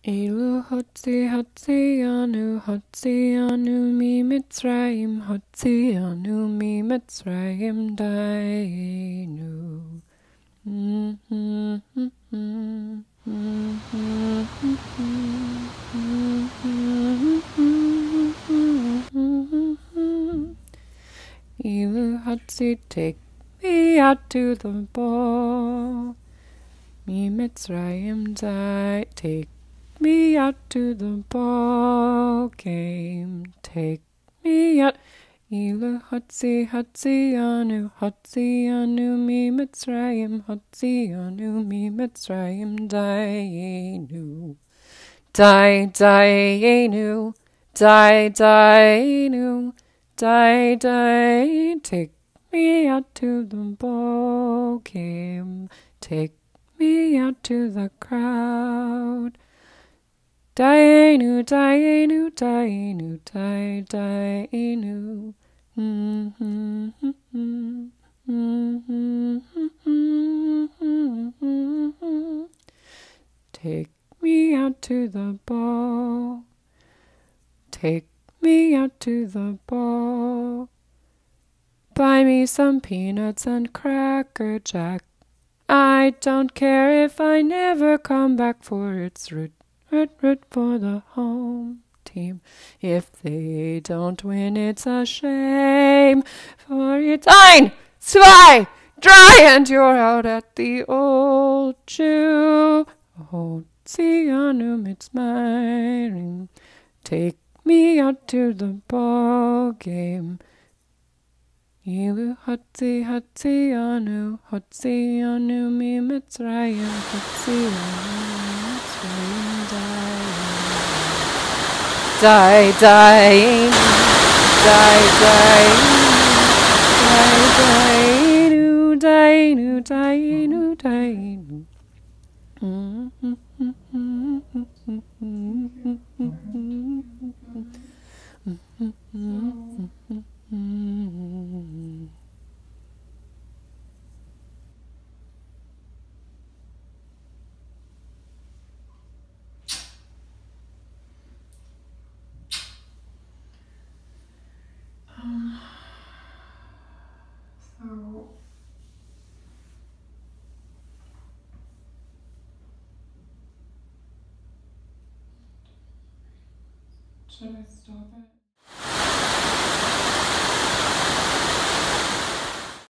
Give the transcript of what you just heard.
Elu Hotzianu mi Mitzrayim Hotzianu mi Mitzrayim dainu. Elu Hotzi, take me out to the ball. Mi Mitzrayim die, take me out to the ball game. Take me out. Elu Hotzianu mi Mitzrayim Hotzianu mi Mitzrayim dainu. Dainu, die. Take me out to the ball game. Take me out to the crowd. Dainu. Take me out to the ball. Take me out to the ball. Buy me some peanuts and Cracker Jack. I don't care if I never come back, for it's root for the home team. If they don't win, it's a shame, for it's 1, 2, 3, and you're out at the old Jew. Hotzianu Mitzrayim, take me out to the ball game. Elu Hotzianu mi Mitzrayim Hotzianu Mitzrayim dainu. So should I stop it?